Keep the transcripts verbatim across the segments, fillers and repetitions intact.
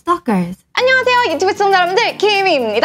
Stalkers. 안녕하세요, 유튜브 시청자 여러분들, 키미입니다.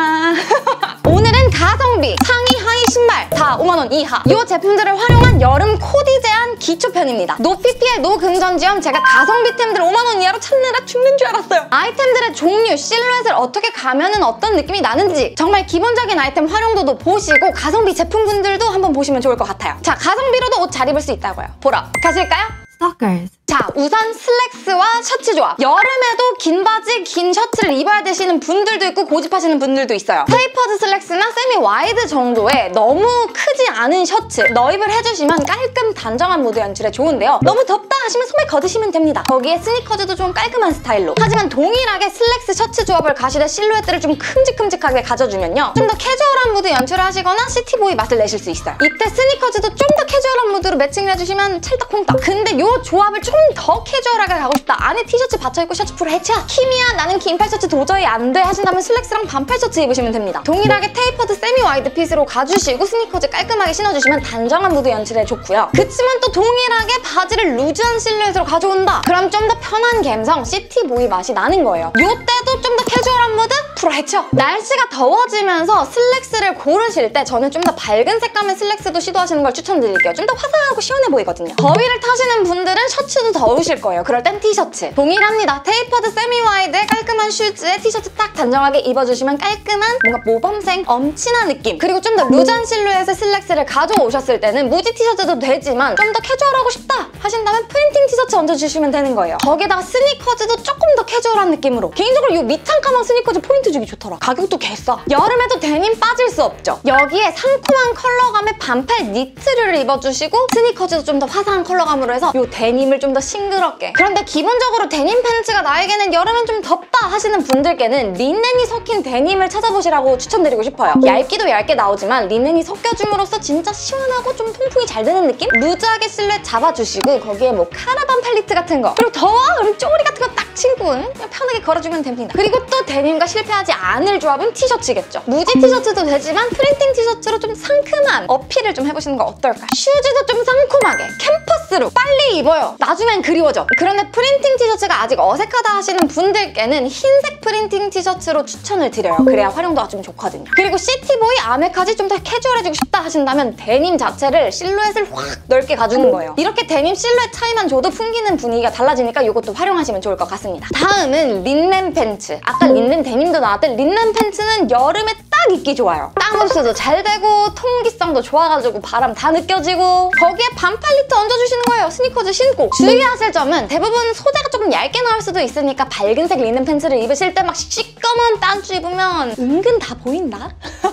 오늘은 가성비 상의 하의 신발 다 오만 원 이하 이 제품들을 활용한 여름 코디 제한 기초편입니다. 노 피피엘, 노 금전지원. 제가 가성비템들 오만 원 이하로 찾느라 죽는 줄 알았어요. 아이템들의 종류, 실루엣을 어떻게 가면은 어떤 느낌이 나는지 정말 기본적인 아이템 활용도도 보시고 가성비 제품분들도 한번 보시면 좋을 것 같아요. 자, 가성비로도 옷 잘 입을 수 있다고요. 보러 가실까요? Stalkers. 자, 우선 슬랙스와 셔츠 조합. 여름에도 긴 바지, 긴 셔츠를 입어야 되시는 분들도 있고 고집하시는 분들도 있어요. 테이퍼드 슬랙스나 세미 와이드 정도의 너무 크지 않은 셔츠 너입을 해주시면 깔끔 단정한 무드 연출에 좋은데요. 너무 덥다 하시면 소매 걷으시면 됩니다. 거기에 스니커즈도 좀 깔끔한 스타일로. 하지만 동일하게 슬랙스 셔츠 조합을 가시되 실루엣들을 좀 큼직큼직하게 가져주면요, 좀 더 캐주얼한 무드 연출을 하시거나 시티보이 맛을 내실 수 있어요. 이때 스니커즈도 좀 더 캐주얼한 무드로 매칭을 해주시면 찰떡콩떡. 근데 이 조합을 좀 더 캐주얼하게 가고 싶다, 안에 티셔츠 받쳐입고 셔츠 풀어 해쳐, 키미야 나는 긴팔 셔츠 도저히 안 돼 하신다면 슬랙스랑 반팔 셔츠 입으시면 됩니다. 동일하게 테이퍼드 세미 와이드 핏으로 가주시고 스니커즈 깔끔하게 신어주시면 단정한 무드 연출에 좋고요. 그치만 또 동일하게 바지를 루즈한 실루엣으로 가져온다, 그럼 좀 더 편한 감성 시티보이 맛이 나는 거예요. 요때도 좀 더 캐주얼한 무드 풀어 해쳐. 날씨가 더워지면서 슬랙스를 고르실 때 저는 좀 더 밝은 색감의 슬랙스도 시도하시는 걸 추천드릴게요. 좀 더 화사하고 시원해 보이거든요. 더위를 타시는 분들은 셔츠도 더우실 거예요. 그럴 땐 티셔츠 동일합니다. 테이퍼드 세미 와이드의 깔끔한 슈즈에 티셔츠 딱 단정하게 입어주시면 깔끔한 뭔가 모범생 엄친한 느낌. 그리고 좀 더 루즈한 실루엣의 슬랙스를 가져오셨을 때는 무지 티셔츠도 되지만 좀 더 캐주얼하고 싶다 하신다면 프린팅 티셔츠 얹어주시면 되는 거예요. 거기다가 스니커즈도 조금 더 캐주얼한 느낌으로. 개인적으로 이 밑창 카망 스니커즈 포인트 주기 좋더라. 가격도 개싸. 여름에도 데님 빠질 수 없죠. 여기에 상콤한 컬러감의 반팔 니트를 입어주시고 스니커즈도 좀 더 화사한 컬러감으로 해서 이 데님을 좀 더 싱그럽게. 그런데 기본적으로 데님 팬츠가 나에게는 여름엔 좀 덥다 하시는 분들께는 린넨이 섞인 데님을 찾아보시라고 추천드리고 싶어요. 얇기도 얇게 나오지만 린넨이 섞여줌으로써 진짜 시원하고 좀 통풍이 잘 되는 느낌? 루즈하게 실루엣 잡아주시고 거기에 뭐 카라반 팔리트 같은 거, 그리고 더워? 그럼 쪼리 같은 거 딱 신고 그냥 편하게 걸어주면 됩니다. 그리고 또 데님과 실패하지 않을 조합은 티셔츠겠죠. 무지 티셔츠도 되지만 프린팅 티셔츠로 좀 상큼한 어필을 좀 해보시는 거 어떨까? 슈즈도 좀 상콤하게 캠퍼스룩 빨리 입어요. 나중엔 그리워져. 그런데 프린팅 티셔츠가 아직 어색하다 하시는 분들께는 흰색 프린팅 티셔츠로 추천을 드려요. 그래야 활용도가 좀 좋거든요. 그리고 시티보이 아메까지 좀 더 캐주얼해지고 싶다 하신다면 데님 자체를 실루엣을 확 넓게 가주는 거예요. 이렇게 데님 실루엣 차이만 줘도 풍기는 분위기가 달라지니까 이것도 활용하시면 좋을 것 같습니다. 다음은 린넨 팬츠. 아까 린넨 데님도 나왔던 린넨 팬츠는 여름에 딱 입기 좋아요. 땀 흡수도 잘 되고 통기성도 좋아가지고 바람 다 느껴지고 거기에 반팔 니트 얹어주시는 거예요. 스니커즈 신고. 주의하실 점은 대부분 소재가 조금 얇게 나올 수도 있으니까 밝은색 린넨 팬츠를 입으실 때 막 시꺼먼 딴주 입으면 은근 다 보인다?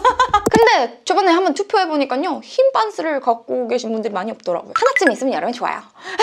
근데 저번에 한번 투표해보니까요, 흰 반스를 갖고 계신 분들이 많이 없더라고요. 하나쯤 있으면 여름에 좋아요.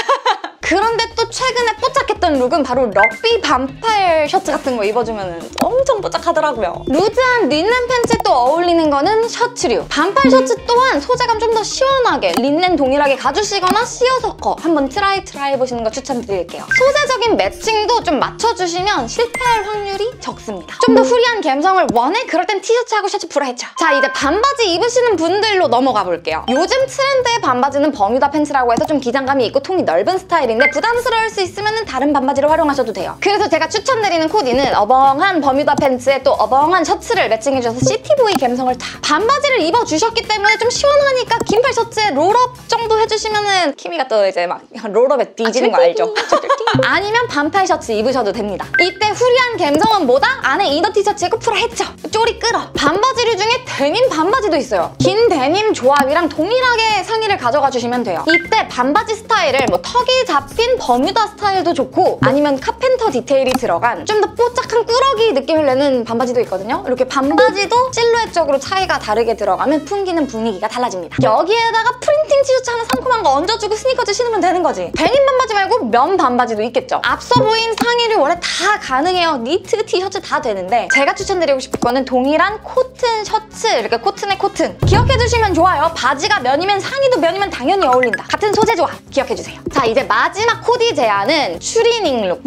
그런데 또 최근에 뽀짝했던 룩은 바로 럭비 반팔 셔츠 같은 거 입어주면 엄청 뽀짝하더라고요. 루즈한 린넨 팬츠에 또 어울리는 거는 셔츠류. 반팔 셔츠 또한 소재감 좀 더 시원하게 린넨 동일하게 가주시거나 씌어서 거 한번 트라이 트라이 해보시는 거 추천드릴게요. 소재적인 매칭도 좀 맞춰주시면 실패할 확률이 적습니다. 좀 더 후리한 감성을 원해? 그럴 땐 티셔츠하고 셔츠 풀어 해쳐. 자, 이제 반바지 입으시는 분들로 넘어가 볼게요. 요즘 트렌드의 반바지는 버뮤다 팬츠라고 해서 좀 기장감이 있고 통이 넓은 스타일인데 부담스러울 수 있으면 다른 반바지를 활용하셔도 돼요. 그래서 제가 추천드리는 코디는 어벙한 버뮤다 팬츠에 또 어벙한 셔츠를 매칭해줘서 시티보이 감성을 다. 반바지를 입어주셨기 때문에 좀 시원하니까 긴팔 셔츠에 롤업 정도 해주시면은 키미가 또 이제 막 롤업에 뒤지는 거 알죠? 아니면 반팔 셔츠 입으셔도 됩니다. 이때 후리한 감성은 뭐다? 안에 이너 티셔츠에 풀어 해쳐. 쪼리 끌어. 반바지류 중에 데님 반바지도 있어요. 긴 데님 조합이랑 동일하게 상의를 가져가 주시면 돼요. 이때 반바지 스타일을 뭐 턱이 잡힌 버뮤다 스타일도 좋고 아니면 카펜터 디테일이 들어간 좀 더 뽀짝한 꾸러기 느낌을 내는 반바지도 있거든요. 이렇게 반바지도 실루엣적으로 차이가 다르게 들어가면 풍기는 분위기가 달라집니다. 여기에다가 프린팅 티셔츠 하나 상콤한 거 얹어주고 스니커즈 신으면 되는 거지. 데님 반바지 말고 면 반바지도 있겠죠. 앞서 보인 상의류 원래 다 가능해요. 니트, 티셔츠 다 되는데 제가 추천드리고 싶은 거는 동일한 코튼 셔츠, 이렇게 코튼에 코튼 기억해주시면 좋아요. 바지가 면이면 상의도 면이면 당연히 어울린다. 같은 소재 조합 기억해주세요. 자, 이제 마지막 코디 제안은 추리닝 룩. 이 룩은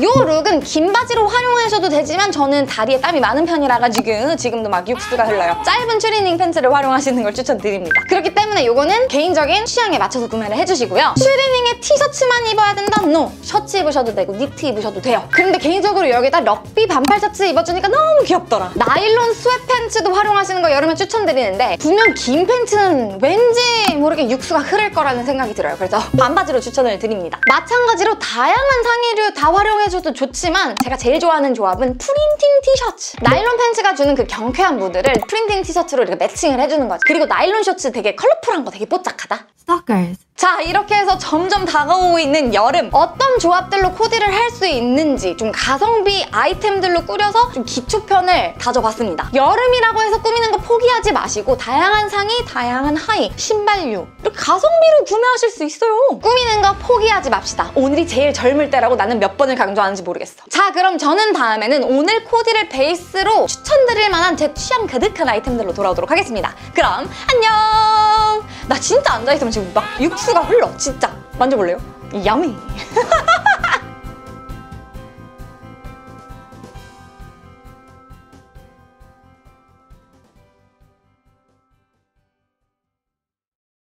룩은 긴 바지로 활용하셔도 되지만 저는 다리에 땀이 많은 편이라 가지고 지금도 막 육수가 흘러요. 짧은 추리닝 팬츠를 활용하시는 걸 추천드립니다. 그렇기 때문에 이거는 개인적인 취향에 맞춰서 구매를 해주시고요. 추리닝에 티셔츠만 입어야 된다? No! 셔츠 입으셔도 되고 니트 입으셔도 돼요. 근데 개인적으로 여기다 럭비 반팔 셔츠 입어주니까 너무 귀엽더라. 나일론 스웨트 팬츠도 활용하시는 거 여름에 추천드리는데 분명 긴 팬츠는 왠지 모르게 육수가 흐를 거라는 생각이 들어요. 그래서 반바지로 추천을 드립니다. 마찬가지로 다양한 상의류 다 활용해줘도 좋지만 제가 제일 좋아하는 조합은 프린팅 티셔츠. 나일론 팬츠가 주는 그 경쾌한 무드를 프린팅 티셔츠로 이렇게 매칭을 해주는 거죠. 그리고 나일론 셔츠 되게 컬러풀한 거 되게 뽀짝하다. Stalkers. 자, 이렇게 해서 점점 다가오고 있는 여름. 어떤 조합들로 코디를 할 수 있는지 좀 가성비 아이템들로 꾸려서 좀 기초편을 다져봤습니다. 여름이라고 해서 꾸미는 거 포기하지 마시고 다양한 상의, 다양한 하의, 신발류 이렇게 가성비로 구매하실 수 있어요. 꾸미는 거 포기하지 맙시다. 오늘이 제일 젊을 때라고 나는 몇 번을 강조하는지 모르겠어. 자, 그럼 저는 다음에는 오늘 코디를 베이스로 추천드릴 만한 제 취향 가득한 아이템들로 돌아오도록 하겠습니다. 그럼 안녕! 나 진짜 앉아있으면 지금 막 육수가 흘러. 진짜. 만져볼래요? 야미!